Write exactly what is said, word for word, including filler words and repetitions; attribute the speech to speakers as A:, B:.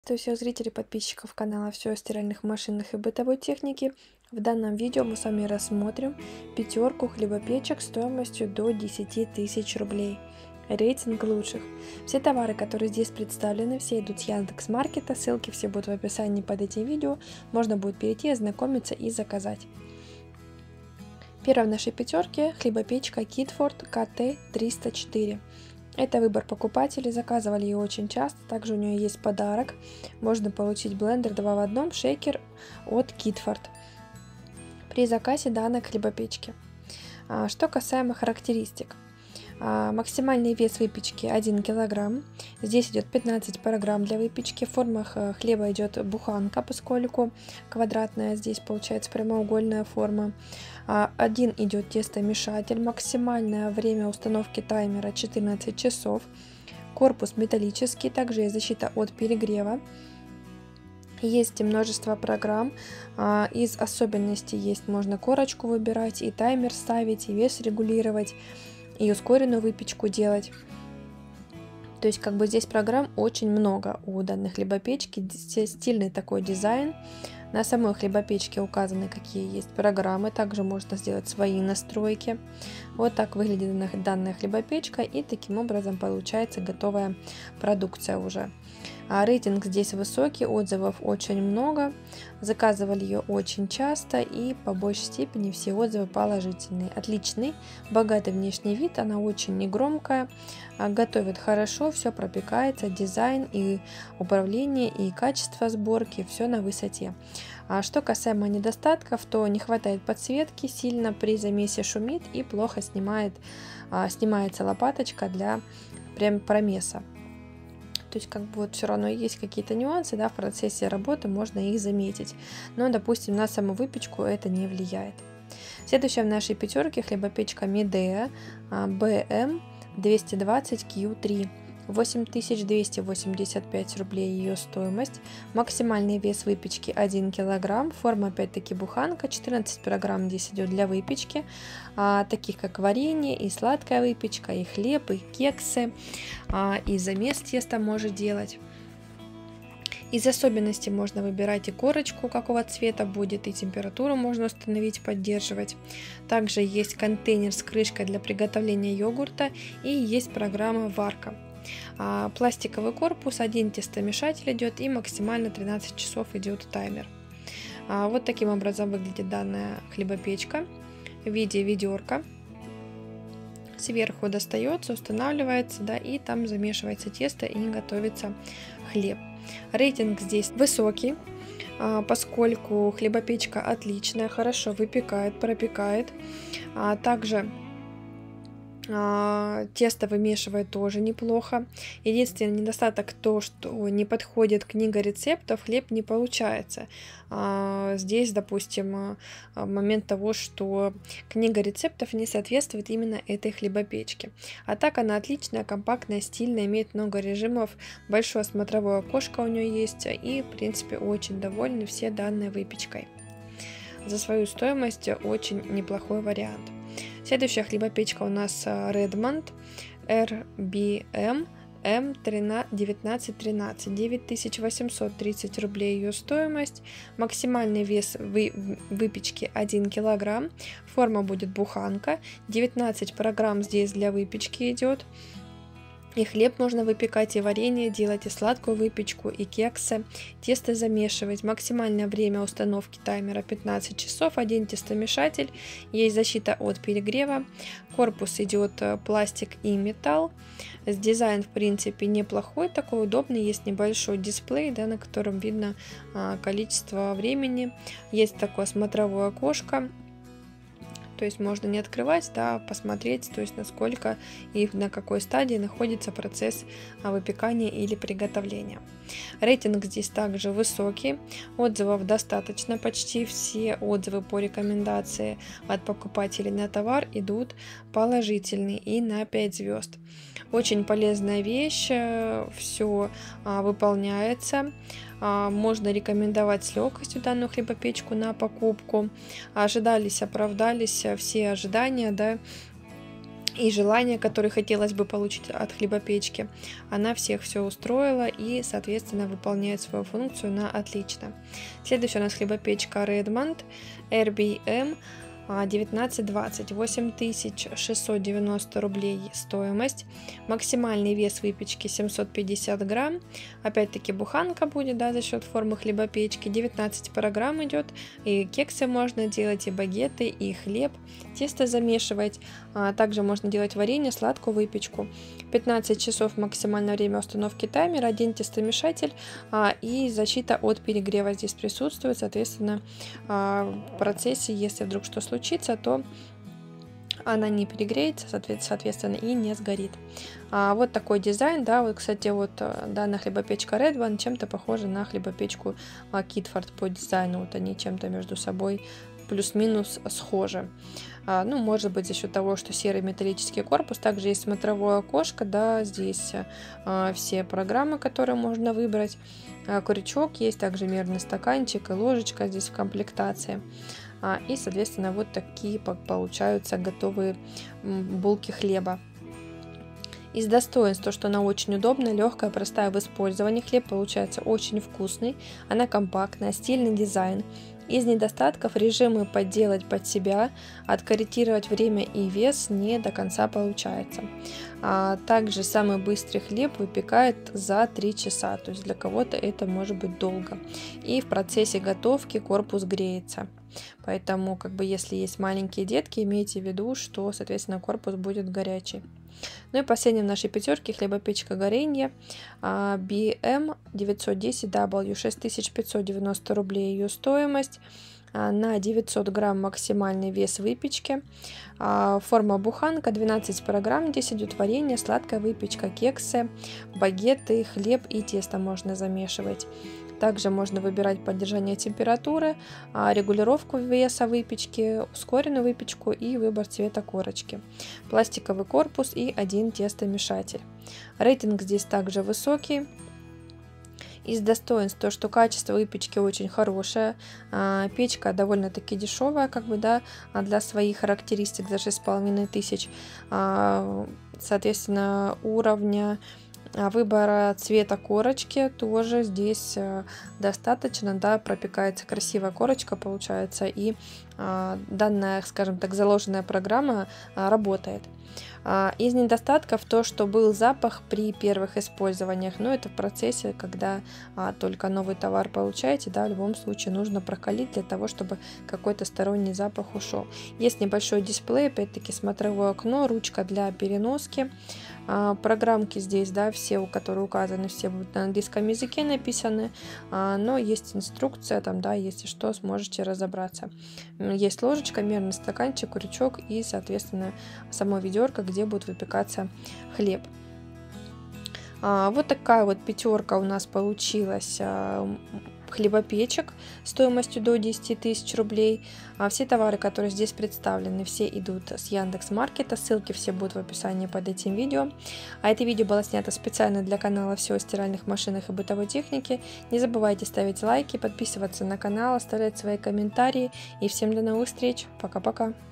A: Приветствую всех зрителей и подписчиков канала «Все о стиральных машинах и бытовой технике». В данном видео мы с вами рассмотрим пятерку хлебопечек стоимостью до десяти тысяч рублей. Рейтинг лучших. Все товары, которые здесь представлены, все идут с Яндекс.Маркета, ссылки все будут в описании под этим видео, можно будет перейти, ознакомиться и заказать. Первая в нашей пятерке хлебопечка Kidford ка тэ триста четыре. Это выбор покупателей, заказывали ее очень часто. Также у нее есть подарок. Можно получить блендер два в одном, шейкер от Kidford при заказе данной хлебопечки. Что касаемо характеристик. Максимальный вес выпечки один килограмм. Здесь идет пятнадцать программ для выпечки. В формах хлеба идет буханка, поскольку квадратная, здесь получается прямоугольная форма. Один идет тестомешатель. Максимальное время установки таймера четырнадцать часов. Корпус металлический. Также есть защита от перегрева. Есть множество программ. Из особенностей есть можно корочку выбирать, и таймер ставить, и вес регулировать, и ускоренную выпечку делать. То есть как бы здесь программ очень много у данной хлебопечки. Стильный такой дизайн. На самой хлебопечке указаны, какие есть программы. Также можно сделать свои настройки. Вот так выглядит данная хлебопечка, и таким образом получается готовая продукция уже. А рейтинг здесь высокий, отзывов очень много. Заказывали ее очень часто, и по большей степени все отзывы положительные. Отличный, богатый внешний вид, она очень негромкая, готовит хорошо, все пропекается, дизайн и управление, и качество сборки, все на высоте. А что касаемо недостатков, то не хватает подсветки, сильно при замесе шумит и плохо снимает, снимается лопаточка для прям промеса. То есть как бы вот все равно есть какие-то нюансы, да, в процессе работы можно их заметить. Но, допустим, на саму выпечку это не влияет. Следующая в нашей пятерке хлебопечка Midea бэ эм двести двадцать кью три. восемь тысяч двести восемьдесят пять рублей ее стоимость. Максимальный вес выпечки один килограмм. Форма опять-таки буханка. четырнадцать программ здесь идет для выпечки. А, таких как варенье, и сладкая выпечка, и хлеб, и кексы. А, и замес теста может делать. Из особенностей можно выбирать и корочку, какого цвета будет, и температуру можно установить, поддерживать. Также есть контейнер с крышкой для приготовления йогурта, и есть программа варка. А, пластиковый корпус, один тестомешатель идет, и максимально тринадцать часов идет таймер. А, вот таким образом выглядит данная хлебопечка в виде ведерка. Сверху достается, устанавливается, да, и там замешивается тесто и готовится хлеб. Рейтинг здесь высокий, а, поскольку хлебопечка отличная, хорошо выпекает, пропекает. А, также тесто вымешивает тоже неплохо. Единственный недостаток то, что не подходит книга рецептов, хлеб не получается. Здесь, допустим, момент того, что книга рецептов не соответствует именно этой хлебопечке. А так она отличная, компактная, стильная, имеет много режимов, большое смотровое окошко у нее есть, и в принципе очень довольны все данной выпечкой. За свою стоимость очень неплохой вариант. Следующая хлебопечка у нас Redmond эр би эм эм девятнадцать тринадцать. девять тысяч восемьсот тридцать рублей ее стоимость. Максимальный вес вы, выпечки один килограмм. Форма будет буханка. девятнадцать программ здесь для выпечки идет. И хлеб можно выпекать, и варенье делать, и сладкую выпечку, и кексы. Тесто замешивать. Максимальное время установки таймера пятнадцать часов. Один тестомешатель. Есть защита от перегрева. Корпус идет пластик и металл. Дизайн в принципе неплохой, такой удобный. Есть небольшой дисплей, да, на котором видно а, количество времени. Есть такое смотровое окошко. То есть можно не открывать, да, посмотреть, то есть насколько и на какой стадии находится процесс выпекания или приготовления. Рейтинг здесь также высокий, отзывов достаточно, почти все отзывы по рекомендации от покупателей на товар идут положительные и на пять звезд. Очень полезная вещь, все выполняется. Можно рекомендовать с легкостью данную хлебопечку на покупку. Ожидались, оправдались все ожидания, да, и желания, которые хотелось бы получить от хлебопечки, она всех все устроила и, соответственно, выполняет свою функцию на отлично. Следующая у нас хлебопечка Redmond эр би эм девятнадцать двадцать, восемь тысяч шестьсот девяносто рублей стоимость, максимальный вес выпечки семьсот пятьдесят грамм, опять-таки буханка будет, да, за счет формы хлебопечки, девятнадцать программ идет, и кексы можно делать, и багеты, и хлеб, тесто замешивать, а также можно делать варенье, сладкую выпечку, пятнадцать часов максимальное время установки таймера, один тестомешатель а, и защита от перегрева здесь присутствует, соответственно, а, в процессе, если вдруг что случится, то она не перегреется, соответственно, и не сгорит. А, вот такой дизайн, да, вот, кстати, вот данная хлебопечка Redmond чем-то похожа на хлебопечку Kidford по дизайну, вот они чем-то между собой плюс-минус схожи. А, ну, может быть, за счет того, что серый металлический корпус, также есть смотровое окошко, да, здесь а, все программы, которые можно выбрать, а, крючок есть, также мерный стаканчик и ложечка здесь в комплектации. И, соответственно, вот такие получаются готовые булки хлеба. Из достоинств то, что она очень удобная, легкая, простая в использовании. Хлеб получается очень вкусный, она компактная, стильный дизайн. Из недостатков режимы подделать под себя, откорректировать время и вес не до конца получается. А также самый быстрый хлеб выпекает за три часа, то есть для кого-то это может быть долго. И в процессе готовки корпус греется. Поэтому, как бы, если есть маленькие детки, имейте в виду, что, соответственно, корпус будет горячий. Ну и последним в нашей пятерке хлебопечка Горенье би эм девятьсот десять дабл ю, шесть тысяч пятьсот девяносто рублей ее стоимость. На девятьсот грамм максимальный вес выпечки. Форма буханка, двенадцать программ, здесь идет варенье, сладкая выпечка, кексы, багеты, хлеб и тесто можно замешивать. Также можно выбирать поддержание температуры, регулировку веса выпечки, ускоренную выпечку и выбор цвета корочки. Пластиковый корпус и один тестомешатель. Рейтинг здесь также высокий. Из достоинств то, что качество выпечки очень хорошее, печка довольно-таки дешевая, как бы, да, для своих характеристик за шесть с половиной тысяч, соответственно, уровня выбора цвета корочки тоже здесь достаточно, да, пропекается красивая корочка получается, и данная, скажем так, заложенная программа работает. Из недостатков то, что был запах при первых использованиях, но это в процессе, когда а, только новый товар получаете, да, в любом случае нужно прокалить для того, чтобы какой-то сторонний запах ушел. Есть небольшой дисплей, опять-таки смотровое окно, ручка для переноски, а, программки здесь, да, все, у которых указаны, все будут на английском языке написаны, а, но есть инструкция, там, да, если что, сможете разобраться. Есть ложечка, мерный стаканчик, крючок и, соответственно, само ведерко, где будет выпекаться хлеб. А, вот такая вот пятерка у нас получилась а, хлебопечек стоимостью до десяти тысяч рублей. А все товары, которые здесь представлены, все идут с Яндекс.Маркета, ссылки все будут в описании под этим видео. А это видео было снято специально для канала «Все о стиральных машинах и бытовой технике». Не забывайте ставить лайки, подписываться на канал, оставлять свои комментарии. И всем до новых встреч. Пока-пока.